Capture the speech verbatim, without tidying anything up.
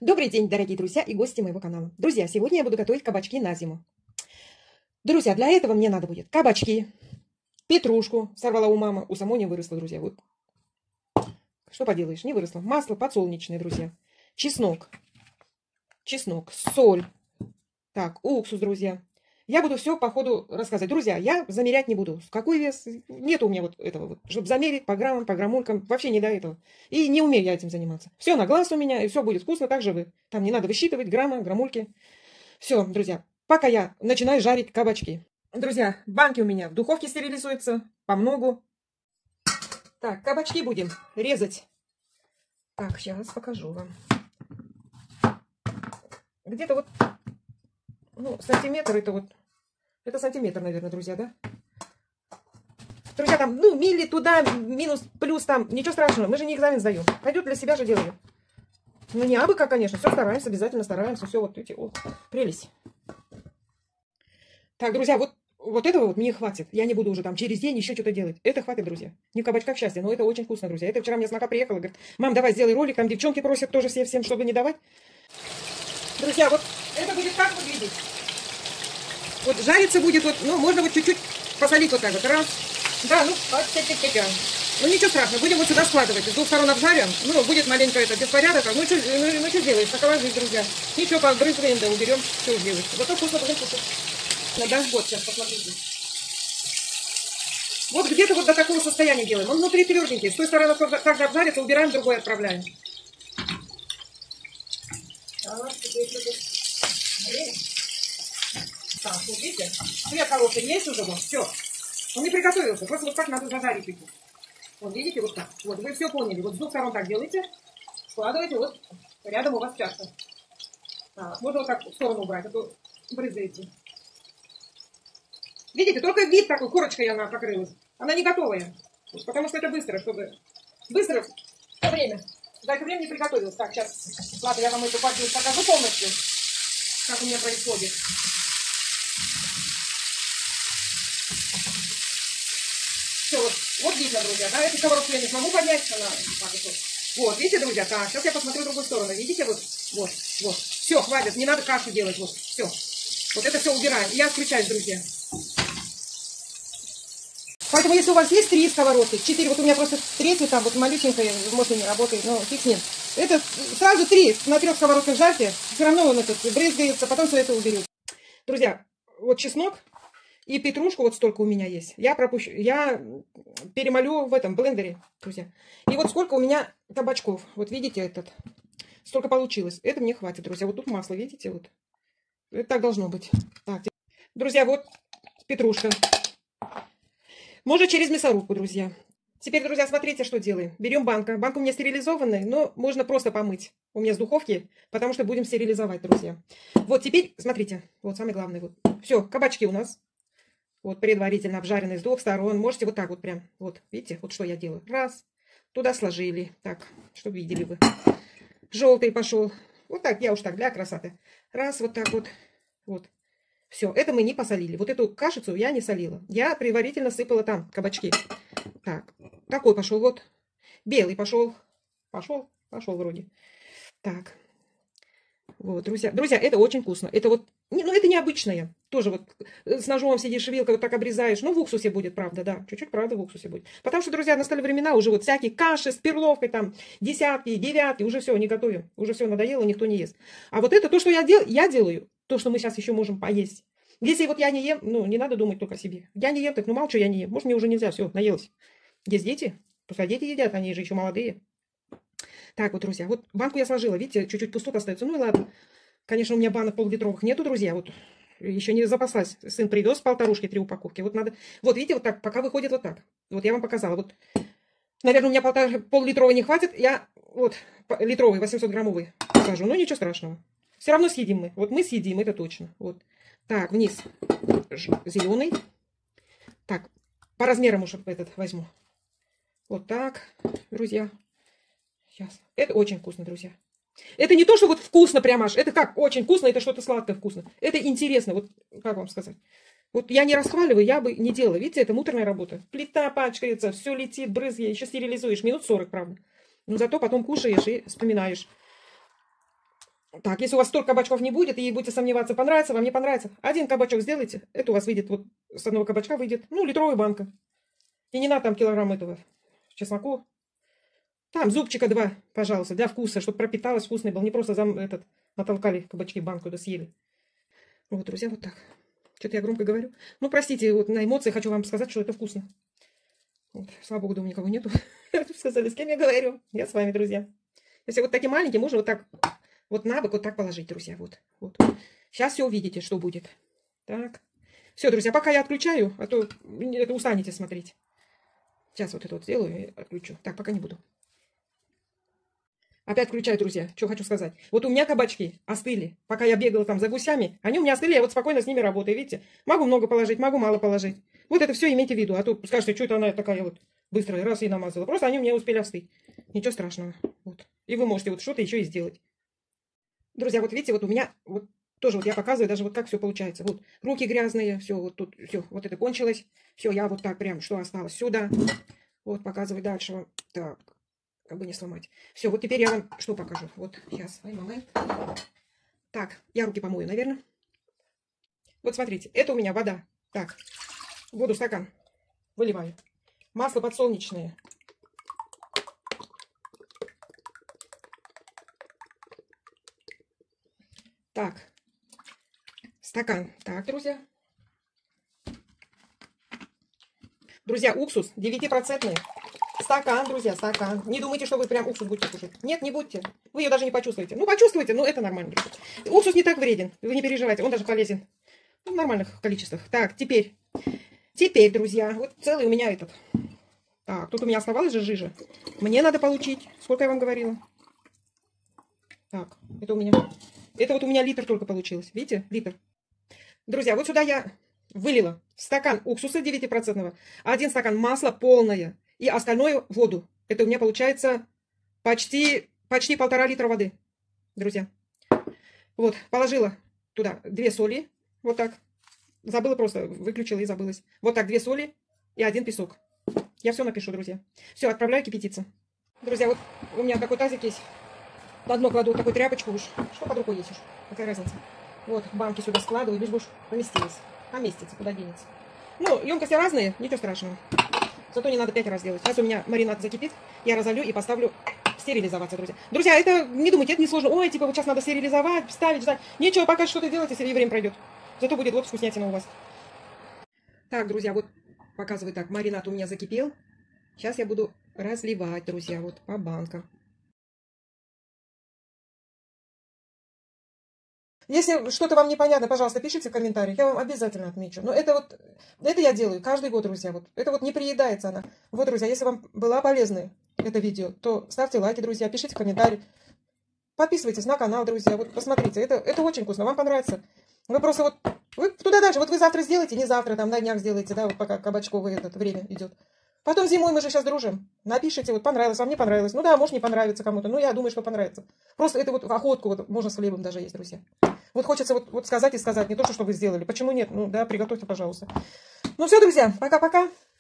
Добрый день, дорогие друзья и гости моего канала. Друзья, сегодня я буду готовить кабачки на зиму. Друзья, для этого мне надо будет кабачки, петрушку, сорвала у мамы, у самой не выросла, друзья. Вот. Что поделаешь, не выросло. Масло подсолнечное, друзья. Чеснок, чеснок, соль. Так, уксус, друзья. Я буду все по ходу рассказывать. Друзья, я замерять не буду. Какой вес? Нет у меня вот этого вот. Чтобы замерить по граммам, по граммулькам. Вообще не до этого. И не умею я этим заниматься. Все на глаз у меня, и все будет вкусно, так же вы. Там не надо высчитывать граммы, граммульки. Все, друзья. Пока я начинаю жарить кабачки. Друзья, банки у меня в духовке стерилизуются. По многу. Так, кабачки будем резать. Так, сейчас покажу вам. Где-то вот... Ну, сантиметр это вот... Это сантиметр, наверное, друзья, да? Друзья, там, ну, милли туда, минус, плюс там. Ничего страшного, мы же не экзамен сдаем. Пойдет, для себя же делаю. Ну, не абы как, конечно. Все стараемся, обязательно стараемся. Все вот эти, вот, прелесть. Так, друзья, вот, вот этого вот мне хватит. Я не буду уже там через день еще что-то делать. Это хватит, друзья. Не в кабачках счастья, но это очень вкусно, друзья. Это вчера мне сноха приехала, говорит, мам, давай сделай ролик. Там девчонки просят тоже все всем, чтобы не давать. Друзья, вот это будет как выглядеть? Вот жариться будет, вот, ну, можно вот чуть-чуть посолить вот так вот. Раз. Да, ну, ну, ничего страшного. Будем вот сюда складывать. С двух сторон обжарим. Ну, будет маленько это беспорядок. Ну, что ну, ну, сделаешь? Такова жизнь, друзья. Ничего, побрызгаем, да уберем. Все сделаешь. Зато вкусно будем кушать. Надо вот, сейчас посмотрите. Вот где-то вот до такого состояния делаем. Он внутри тверденький. С той стороны также обжарится, убираем, другой отправляем. Так, так, вот видите, цвет хороший есть уже, вот, все. Он не приготовился, просто вот так надо зажарить его. Вот видите, вот так. Вот, вы все поняли. Вот с двух сторон так делаете, складываете, вот рядом у вас чашка. Так, можно вот так в сторону убрать, а то брызгаете. Видите, только вид такой, корочкой она покрылась. Она не готовая, потому что это быстро, чтобы... Быстро, время. За это время не приготовилась. Так, сейчас, ладно, я вам эту партию покажу полностью, как у меня происходит. Все, вот, вот видно, друзья, да, эту сковородку я не смогу поднять, она так вот. Вот, видите, друзья, так, сейчас я посмотрю в другую сторону, видите, вот, вот, вот. Все, хватит, не надо кашу делать, вот, все. Вот это все убираем, я отключаюсь, друзья. Поэтому, если у вас есть три сковородки, четыре, вот у меня просто третья там, вот малюсенькая, может, не работает, но фиг с ним. Это сразу три на трех сковородках жарьте, все равно он этот брызгается, потом все это уберете. Друзья, вот чеснок и петрушку вот столько у меня есть. Я пропущу, я перемолю в этом блендере, друзья. И вот сколько у меня кабачков. Вот видите этот, столько получилось. Это мне хватит, друзья. Вот тут масло, видите, вот. Это так должно быть. Так, друзья, вот петрушка. Можно через мясорубку, друзья. Теперь, друзья, смотрите, что делаем. Берем банку. Банка у меня стерилизованная, но можно просто помыть. У меня с духовки, потому что будем стерилизовать, друзья. Вот теперь, смотрите, вот самое главное. Вот. Все, кабачки у нас. Вот предварительно обжаренные с двух сторон. Можете вот так вот прям, вот, видите, вот что я делаю. Раз, туда сложили. Так, чтобы видели вы. Желтый пошел. Вот так, я уж так, для красоты. Раз, вот так вот, вот. Все, это мы не посолили. Вот эту кашицу я не солила. Я предварительно сыпала там кабачки. Так, такой пошел вот. Белый пошел. Пошел, пошел вроде. Так. Вот, друзья. Друзья, это очень вкусно. Это вот, ну, это необычное. Тоже вот с ножом сидишь, вилкой вот так обрезаешь. Ну, в уксусе будет, правда, да. Чуть-чуть, правда, в уксусе будет. Потому что, друзья, настали времена уже вот всякие каши с перловкой, там, десятки, девятки. Уже все, не готовим. Уже все надоело, никто не ест. А вот это то, что я, дел, я делаю, то, что мы сейчас еще можем поесть. Если вот я не ем, ну, не надо думать только о себе. Я не ем, так, ну, мало что я не ем. Может, мне уже нельзя, все, наелась. Есть дети, пускай дети едят, они же еще молодые. Так вот, друзья, вот банку я сложила, видите, чуть-чуть пустота остается. Ну и ладно. Конечно, у меня банок пол-литровых нету, друзья, вот еще не запаслась. Сын привез полторушки, три упаковки. Вот надо, вот видите, вот так, пока выходит вот так. Вот я вам показала. Вот, наверное, у меня полтора, пол-литровой не хватит. Я вот литровый, восемьсот граммовый посажу. Ну, ничего страшного. Все равно съедим мы. Вот мы съедим, это точно. Вот. Так, вниз зеленый. Так, по размерам уже этот возьму. Вот так, друзья. Сейчас. Это очень вкусно, друзья. Это не то, что вот вкусно прямо аж. Это как очень вкусно, это что-то сладкое вкусно. Это интересно, вот как вам сказать. Вот я не расхваливаю, я бы не делала. Видите, это муторная работа. Плита пачкается, все летит, брызги, еще стерилизуешь. Минут сорок, правда. Но зато потом кушаешь и вспоминаешь. Так, если у вас столько кабачков не будет, и будете сомневаться, понравится вам, не понравится, один кабачок сделайте, это у вас выйдет, вот с одного кабачка выйдет, ну, литровая банка. И не надо там килограмм этого чесноку. Там зубчика два, пожалуйста, для вкуса, чтобы пропиталось, вкусный был. Не просто зам, этот, натолкали кабачки в банку, да съели. Вот, друзья, вот так. Что-то я громко говорю. Ну, простите, вот на эмоции хочу вам сказать, что это вкусно. Вот, слава богу, дома никого нету. Сказали, с кем я говорю. Я с вами, друзья. Если вот такие маленькие, можно вот так, вот на бок вот так положить, друзья. Вот, вот. Сейчас все увидите, что будет. Так. Все, друзья, пока я отключаю, а то устанете смотреть. Сейчас вот это вот сделаю и отключу. Так, пока не буду. Опять включаю, друзья. Что хочу сказать. Вот у меня кабачки остыли. Пока я бегала там за гусями, они у меня остыли, я вот спокойно с ними работаю. Видите? Могу много положить, могу мало положить. Вот это все имейте в виду. А то скажете, что это она такая вот быстрая, раз и намазала. Просто они у меня успели остыть. Ничего страшного. Вот. И вы можете вот что-то еще и сделать. Друзья, вот видите, вот у меня вот тоже вот я показываю даже вот как все получается. Вот руки грязные, все, вот тут, все, вот это кончилось. Все, я вот так прям, что осталось сюда. Вот, показываю дальше вам. Так. Как бы не сломать. Все, вот теперь я вам что покажу. Вот, сейчас, ай, момент. Так, я руки помою, наверное. Вот смотрите, это у меня вода. Так, воду в стакан выливаю. Масло подсолнечное. Так, стакан. Так, друзья. Друзья, уксус девятипроцентный. Стакан, друзья, стакан. Не думайте, что вы прям уксус будете кушать. Нет, не будьте. Вы ее даже не почувствуете. Ну, почувствуйте, но это нормально, друзья. Уксус не так вреден. Вы не переживайте, он даже полезен. В нормальных количествах. Так, теперь. Теперь, друзья, вот целый у меня этот. Так, тут у меня оставалась же жижа. Мне надо получить. Сколько я вам говорила? Так, это у меня... Это вот у меня литр только получилось. Видите? Литр. Друзья, вот сюда я вылила стакан уксуса девятипроцентного, один стакан масла полное. И остальное воду. Это у меня получается почти, почти полтора литра воды, друзья. Вот, положила туда две соли. Вот так. Забыла просто, выключила и забылась. Вот так, две соли и один песок. Я все напишу, друзья. Все, отправляю кипятиться. Друзья, вот у меня такой тазик есть. На дно кладу вот такую тряпочку уж. Что под рукой есть уж? Какая разница? Вот, банки сюда складываю, лишь бы уж поместилась. Поместится, куда денется. Ну, емкости разные, ничего страшного. Зато не надо пять раз делать. Сейчас у меня маринад закипит, я разолью и поставлю стерилизоваться, друзья. Друзья, это, не думайте, это не сложно. Ой, типа, вот сейчас надо стерилизовать, ставить, ждать. Нечего, пока что-то делать, если время пройдет. Зато будет вот вкуснятина у вас. Так, друзья, вот показываю так. Маринад у меня закипел. Сейчас я буду разливать, друзья, вот по банкам. Если что-то вам непонятно, пожалуйста, пишите в комментариях, я вам обязательно отмечу. Но это вот, это я делаю каждый год, друзья. Вот. Это вот не приедается она. Вот, друзья, если вам было полезно это видео, то ставьте лайки, друзья, пишите в комментарии. Подписывайтесь на канал, друзья. Вот посмотрите, это, это очень вкусно, вам понравится. Вы просто вот, вы туда дальше, вот вы завтра сделаете, не завтра, там на днях сделаете, да, вот пока кабачковое это время идет. Потом зимой мы же сейчас дружим. Напишите, вот понравилось, вам не понравилось. Ну да, может не понравится кому-то, но я думаю, что понравится. Просто это вот охотку вот можно с хлебом даже есть, друзья. Вот хочется вот, вот сказать и сказать, не то, что вы сделали. Почему нет? Ну да, приготовьте, пожалуйста. Ну все, друзья, пока-пока.